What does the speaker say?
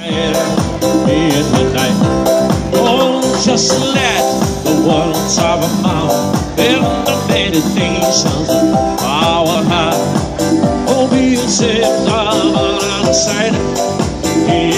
in the night. Oh, just let the world top of mouth in the meditations of our heart. Oh, being saved on the side.